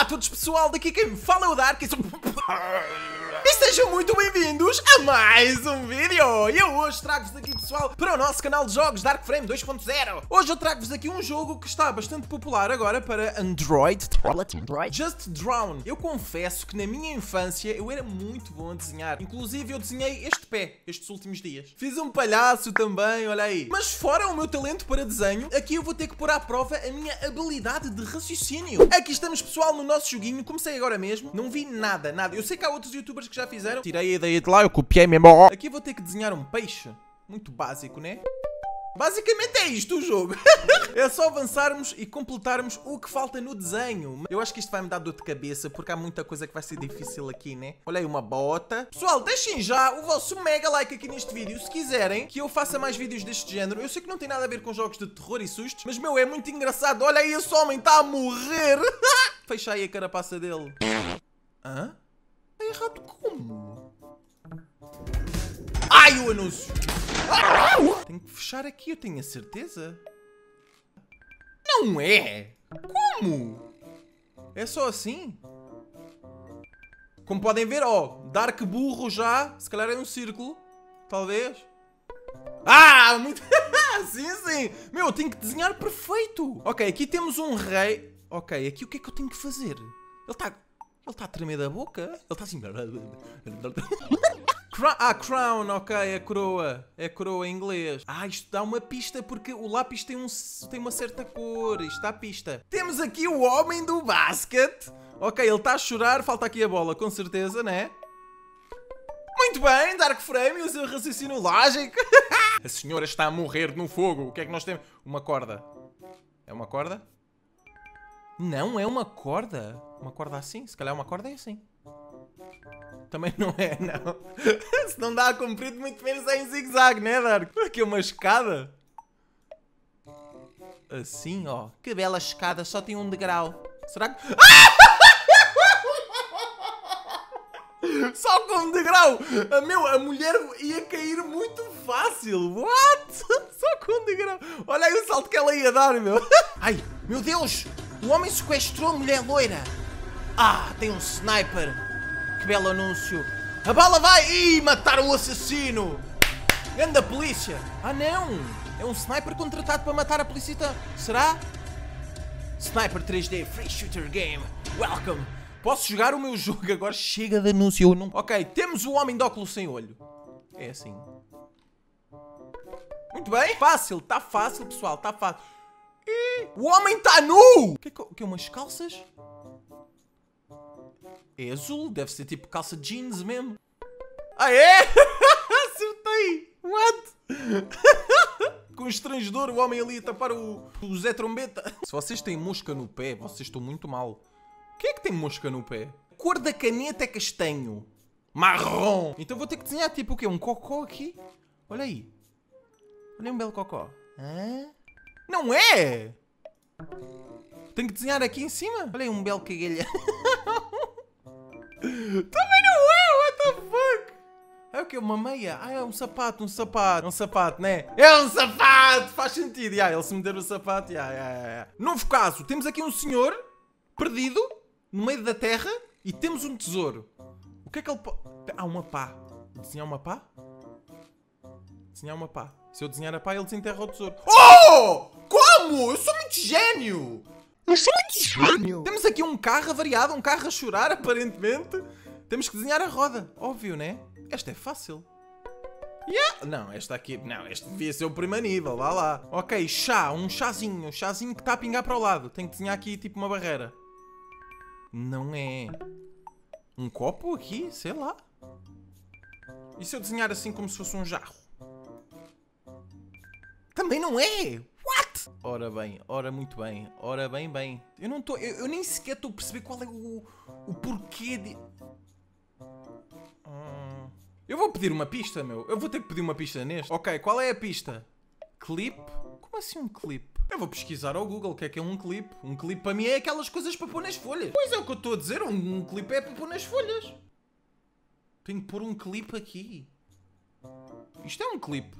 a todos pessoal, daqui quem me fala é o Dark e sejam muito bem-vindos a mais um vídeo. E eu hoje trago-vos aqui, pessoal, para o nosso canal de jogos Dark Frame 2.0. Hoje eu trago-vos aqui um jogo que está bastante popular agora para Android, Just Drown. Eu confesso que na minha infância eu era muito bom a desenhar. Inclusive eu desenhei este pé estes últimos dias. Fiz um palhaço também, olha aí. Mas fora o meu talento para desenho, aqui eu vou ter que pôr à prova a minha habilidade de raciocínio. Aqui estamos, pessoal, no nosso joguinho. Comecei agora mesmo, não vi nada. Eu sei que há outros youtubers que já fizeram. Tirei a ideia de lá, eu copiei mesmo. Aqui vou ter que desenhar um peixe. Muito básico, né? Basicamente é isto o jogo. É só avançarmos e completarmos o que falta no desenho. Eu acho que isto vai me dar dor de cabeça, porque há muita coisa que vai ser difícil aqui, né? Olha aí uma bota. Pessoal, deixem já o vosso mega like aqui neste vídeo, se quiserem que eu faça mais vídeos deste género. Eu sei que não tem nada a ver com jogos de terror e sustos, mas, meu, é muito engraçado. Olha aí, esse homem está a morrer. Fecha aí a carapaça dele. Hã? Está errado como? Ai, o anúncio! Tenho que fechar aqui, eu tenho a certeza. Não é? Como? É só assim? Como podem ver, ó, Dark burro já. Se calhar é um círculo. Talvez. Ah, muito... sim, sim. Meu, eu tenho que desenhar perfeito. Ok, aqui temos um rei. Ok, aqui o que é que eu tenho que fazer? Ele está a tremer da boca. Ele está assim... Crown, ok, é coroa. É coroa em inglês. Ah, isto dá uma pista porque o lápis tem uma certa cor. Isto dá pista. Temos aqui o homem do basquete. Ok, ele está a chorar. Falta aqui a bola, com certeza, né? Muito bem, Dark Frame, o seu raciocínio lógico. A senhora está a morrer no fogo. O que é que nós temos? Uma corda. É uma corda? Não, é uma corda. Uma corda assim? Se calhar uma corda é assim. Também não é, não. Se não dá a comprido, muito menos é em zigue-zague, né, Dark? Aqui é uma escada. Assim, ó. Que bela escada, só tem um degrau. Será que... Só com um degrau! A mulher ia cair muito fácil. What? Só com um degrau. Olha aí o salto que ela ia dar, meu. Ai, meu Deus! O homem sequestrou a mulher loira. Ah, tem um sniper. Que belo anúncio. A bala vai! Ih, mataram o assassino! Anda a polícia! Ah, não! É um sniper contratado para matar a polícia. Será? Sniper 3D Free Shooter Game. Welcome! Posso jogar o meu jogo agora? Chega de anúncio. Não... Ok, temos o homem de óculos sem olho. É assim. Muito bem. Fácil, está fácil, pessoal. Está fácil. Ih, o homem está nu! O que é umas calças? É azul, deve ser tipo calça jeans mesmo. Ah, é? Acertei! What? Constrangedor, o homem ali a tapar o Zé Trombeta. Se vocês têm mosca no pé, vocês estão muito mal. Quem é que tem mosca no pé? A cor da caneta é castanho. Marrom. Então vou ter que desenhar tipo o quê? Um cocó aqui? Olha aí. Olha um belo cocó. Hã? Não é? Tenho que desenhar aqui em cima? Olha aí um belo cagalha. Também não é, what the fuck? É o que? Uma meia? Ah, é um sapato, É um sapato, né? É um sapato! Faz sentido, ele se meter o sapato, Novo caso, temos aqui um senhor perdido no meio da terra e temos um tesouro. O que é que ele pode... Ah, uma pá. Desenhar uma pá? Desenhar uma pá. Se eu desenhar a pá, ele desenterra o tesouro. Oh! Como? Eu sou muito gênio! Temos aqui um carro avariado, um carro a chorar, aparentemente. Temos que desenhar a roda. Óbvio, né? Esta é fácil. Yeah. Não, esta aqui... Não, este devia ser o primeiro nível. Vá lá. Ok, chá. Um chazinho. Um chazinho que está a pingar para o lado. Tenho que desenhar aqui tipo uma barreira. Não é... Um copo aqui? Sei lá. E se eu desenhar assim como se fosse um jarro? Também não é! What? Ora bem, ora muito bem, ora bem. Eu não estou... Eu nem sequer estou a perceber qual é o porquê de... Eu vou pedir uma pista, meu. Eu vou ter que pedir uma pista neste. Ok, qual é a pista? Clip? Como assim um clip? Eu vou pesquisar ao Google o que é um clip. Um clip para mim é aquelas coisas para pôr nas folhas. Pois é o que eu estou a dizer, um clip é para pôr nas folhas. Tenho que pôr um clip aqui. Isto é um clip.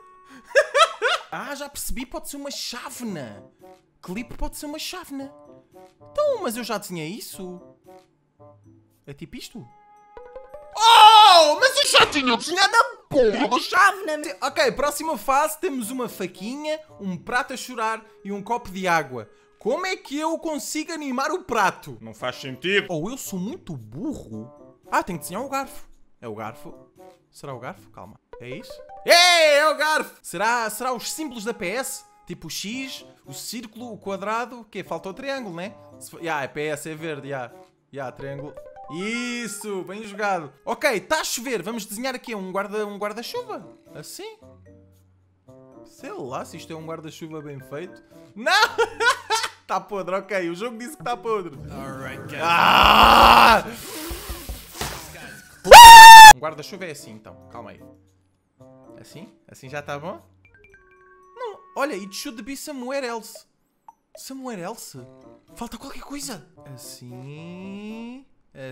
Ah, já percebi, pode ser uma chávena. Clipe pode ser uma chávena. Então, mas eu já desenhei isso. É tipo isto? Oh, mas eu já tinha desenhado a porra da chave. Ok, próxima fase temos uma faquinha, um prato a chorar e um copo de água. Como é que eu consigo animar o prato? Não faz sentido. Ou eu sou muito burro. Ah, tenho que desenhar o garfo. É o garfo? Será o garfo? Calma. É isso? É o garfo! Será os símbolos da PS? Tipo o X, o círculo, o quadrado. O quê? Falta o triângulo, né? É PS, é verde, triângulo. Isso, bem jogado. Ok, está a chover. Vamos desenhar aqui um guarda-chuva. Assim? Sei lá se isto é um guarda-chuva bem feito. Não! Está podre, ok. O jogo disse que está podre. Um guarda-chuva é assim, então. Calma aí. Assim? Assim já está bom? Não. Olha, it should be somewhere else. Somewhere else? Falta qualquer coisa. Assim...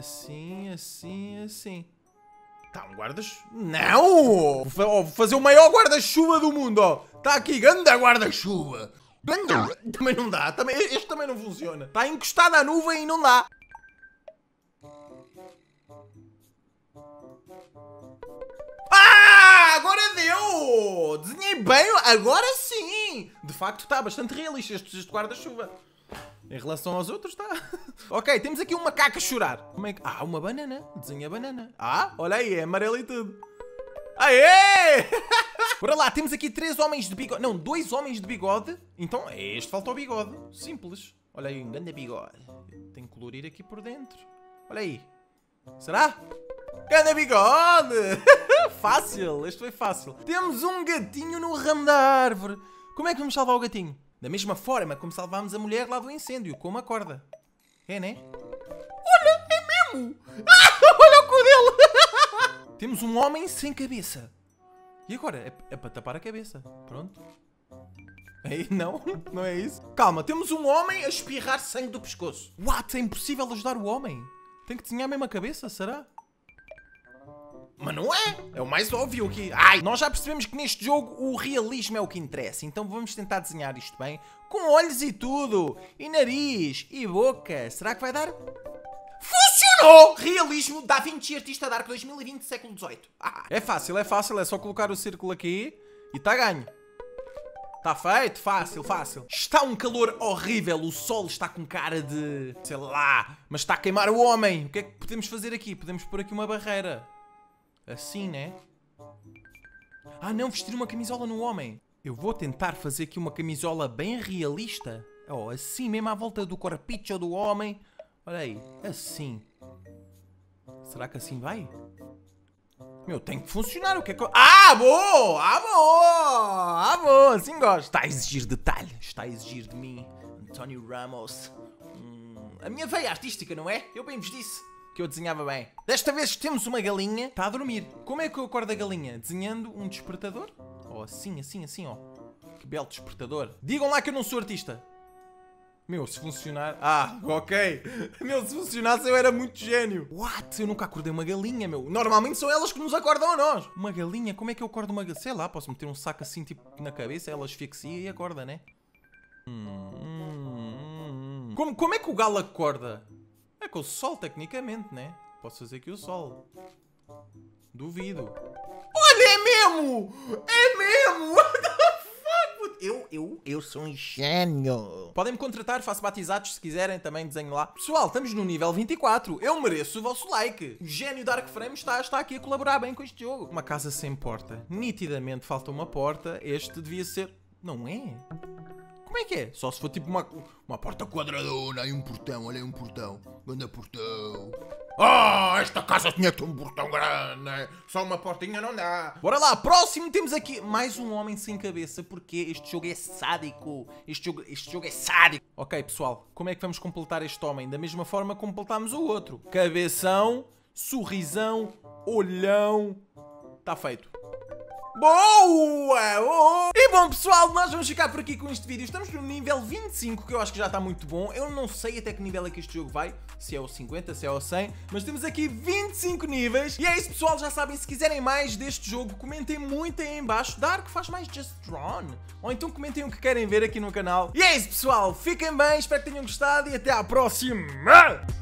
Assim. Tá, um guarda-chuva. Não! Vou fazer o maior guarda-chuva do mundo, ó. Tá aqui, ganda guarda-chuva. Também não dá. Este também não funciona. Está encostado à nuvem e não dá. Ah! Agora deu! Desenhei bem. Agora sim! De facto está bastante realista este guarda-chuva. Em relação aos outros, está. Ok, temos aqui um macaco a chorar. Como é que... Ah, uma banana. Desenha a banana. Ah, olha aí, é amarelo e tudo. Aê! Bora lá, temos aqui 3 homens de bigode. Não, 2 homens de bigode. Então, é este, falta o bigode. Simples. Olha aí, um grande bigode. Tenho que colorir aqui por dentro. Olha aí. Será? Grande bigode! Fácil, este foi fácil. Temos um gatinho no ramo da árvore. Como é que vamos salvar o gatinho? Da mesma forma como salvámos a mulher lá do incêndio, com uma corda. É, né? Olha, é mesmo! Olha o cu dele! Temos um homem sem cabeça. E agora? É para tapar a cabeça. Pronto. Não, não é isso. Calma, temos um homem a espirrar sangue do pescoço. What? É impossível ajudar o homem. Tem que desenhar a mesma cabeça, será? Mas não é! É o mais óbvio aqui. Ai, nós já percebemos que neste jogo o realismo é o que interessa. Então vamos tentar desenhar isto bem. Com olhos e tudo. E nariz. E boca. Será que vai dar? Funcionou! Realismo Da Vinci Artista Dark 2020, século XVIII. É fácil. É só colocar o círculo aqui e está ganho. Está feito? Fácil. Está um calor horrível. O sol está com cara de... sei lá. Mas está a queimar o homem. O que é que podemos fazer aqui? Podemos pôr aqui uma barreira. Assim, né? Ah, não, vestir uma camisola no homem. Eu vou tentar fazer aqui uma camisola bem realista. Oh, assim mesmo à volta do corpicho do homem. Olha aí, assim. Será que assim vai? Meu, tem que funcionar. O que é que eu... boa! Boa! Assim gosto. Está a exigir detalhe. Está a exigir de mim, António Ramos. A minha veia artística, não é? Eu bem vos disse que eu desenhava bem. Desta vez temos uma galinha. Está a dormir. Como é que eu acordo a galinha? Desenhando um despertador? Oh, assim, ó. Que belo despertador. Digam lá que eu não sou artista. Meu, se funcionar... ok. Meu, se funcionasse eu era muito gênio. What? Eu nunca acordei uma galinha, meu. Normalmente são elas que nos acordam a nós. Uma galinha? Como é que eu acordo uma galinha? Sei lá, posso meter um saco assim, tipo, na cabeça, ela asfixia e acorda, né? Como é que o galo acorda? É com o sol, tecnicamente, né? Posso fazer aqui o sol. Duvido. Olha, é mesmo! What the fuck? Eu sou um gênio. Podem me contratar, faço batizados se quiserem, também desenho lá. Pessoal, estamos no nível 24. Eu mereço o vosso like. O gênio Dark Frame está aqui a colaborar bem com este jogo. Uma casa sem porta. Nitidamente falta uma porta. Este devia ser... Não é? Como é que é? Só se for tipo uma porta quadradona e um portão. Olha aí um portão. Grande portão. Esta casa tinha que ter um portão grande. Só uma portinha não dá. Bora lá, próximo temos aqui mais um homem sem cabeça. Porque este jogo é sádico. Este jogo é sádico. Ok, pessoal, como é que vamos completar este homem? Da mesma forma que completámos o outro. Cabeção, sorrisão, olhão. Está feito. Boa! Oh. E bom, pessoal, nós vamos ficar por aqui com este vídeo. Estamos no nível 25, que eu acho que já está muito bom. Eu não sei até que nível é que este jogo vai, se é o 50, se é o 100, mas temos aqui 25 níveis. E é isso, pessoal, já sabem, se quiserem mais deste jogo, comentem muito aí em baixo. Dark faz mais Just Drawn. Ou então comentem o que querem ver aqui no canal. E é isso, pessoal, fiquem bem, espero que tenham gostado e até à próxima!